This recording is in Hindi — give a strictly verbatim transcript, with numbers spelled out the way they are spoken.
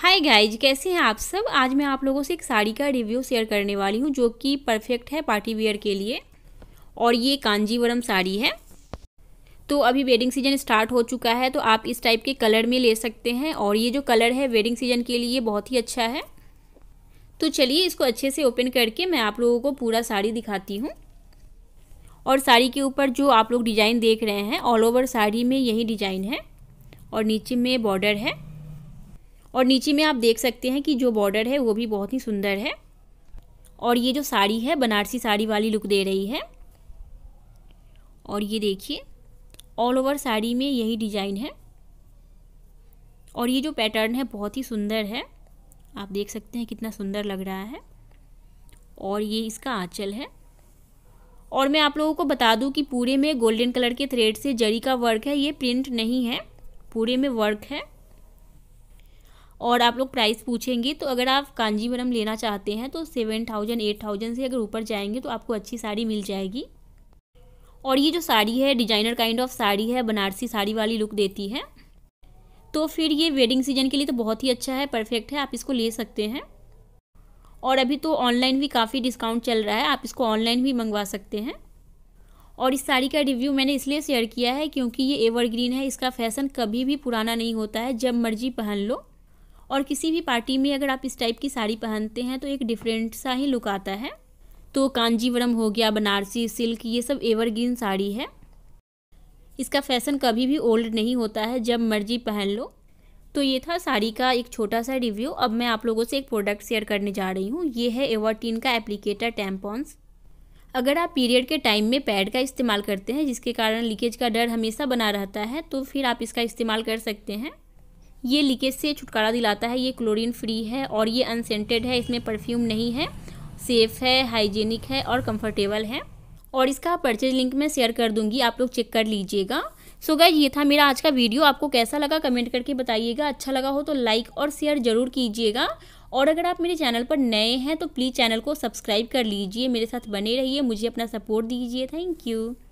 हाय गाइज, कैसे हैं आप सब। आज मैं आप लोगों से एक साड़ी का रिव्यू शेयर करने वाली हूँ जो कि परफेक्ट है पार्टी वियर के लिए। और ये कांजीवरम साड़ी है। तो अभी वेडिंग सीजन स्टार्ट हो चुका है तो आप इस टाइप के कलर में ले सकते हैं और ये जो कलर है वेडिंग सीजन के लिए बहुत ही अच्छा है। तो चलिए इसको अच्छे से ओपन करके मैं आप लोगों को पूरा साड़ी दिखाती हूँ। और साड़ी के ऊपर जो आप लोग डिज़ाइन देख रहे हैं ऑल ओवर साड़ी में यही डिज़ाइन है और नीचे में बॉर्डर है। और नीचे में आप देख सकते हैं कि जो बॉर्डर है वो भी बहुत ही सुंदर है। और ये जो साड़ी है बनारसी साड़ी वाली लुक दे रही है। और ये देखिए ऑल ओवर साड़ी में यही डिज़ाइन है और ये जो पैटर्न है बहुत ही सुंदर है। आप देख सकते हैं कितना सुंदर लग रहा है। और ये इसका आंचल है। और मैं आप लोगों को बता दूं कि पूरे में गोल्डन कलर के थ्रेड से जरी का वर्क है, ये प्रिंट नहीं है, पूरे में वर्क है। और आप लोग प्राइस पूछेंगे तो अगर आप कांजीवरम लेना चाहते हैं तो सेवन थाउजेंड एट थाउजेंड से अगर ऊपर जाएंगे तो आपको अच्छी साड़ी मिल जाएगी। और ये जो साड़ी है डिजाइनर काइंड ऑफ साड़ी है, बनारसी साड़ी वाली लुक देती है। तो फिर ये वेडिंग सीजन के लिए तो बहुत ही अच्छा है, परफेक्ट है, आप इसको ले सकते हैं। और अभी तो ऑनलाइन भी काफ़ी डिस्काउंट चल रहा है, आप इसको ऑनलाइन भी मंगवा सकते हैं। और इस साड़ी का रिव्यू मैंने इसलिए शेयर किया है क्योंकि ये एवरग्रीन है, इसका फैशन कभी भी पुराना नहीं होता है, जब मर्जी पहन लो। और किसी भी पार्टी में अगर आप इस टाइप की साड़ी पहनते हैं तो एक डिफरेंट सा ही लुक आता है। तो कांजीवरम हो गया, बनारसी सिल्क, ये सब एवरग्रीन साड़ी है, इसका फैशन कभी भी ओल्ड नहीं होता है, जब मर्जी पहन लो। तो ये था साड़ी का एक छोटा सा रिव्यू। अब मैं आप लोगों से एक प्रोडक्ट शेयर करने जा रही हूँ। ये है एवर्टीन का एप्लीकेटर टैम्पॉन्स। अगर आप पीरियड के टाइम में पैड का इस्तेमाल करते हैं जिसके कारण लीकेज का डर हमेशा बना रहता है तो फिर आप इसका इस्तेमाल कर सकते हैं। ये लीकेज से छुटकारा दिलाता है, ये क्लोरीन फ्री है और ये अनसेंटेड है, इसमें परफ्यूम नहीं है, सेफ़ है, हाइजीनिक है और कंफर्टेबल है। और इसका परचेज लिंक मैं शेयर कर दूंगी, आप लोग चेक कर लीजिएगा। सो गाइस, ये था मेरा आज का वीडियो। आपको कैसा लगा कमेंट करके बताइएगा। अच्छा लगा हो तो लाइक और शेयर ज़रूर कीजिएगा। और अगर आप मेरे चैनल पर नए हैं तो प्लीज़ चैनल को सब्सक्राइब कर लीजिए, मेरे साथ बने रहिए, मुझे अपना सपोर्ट दीजिए। Thank you.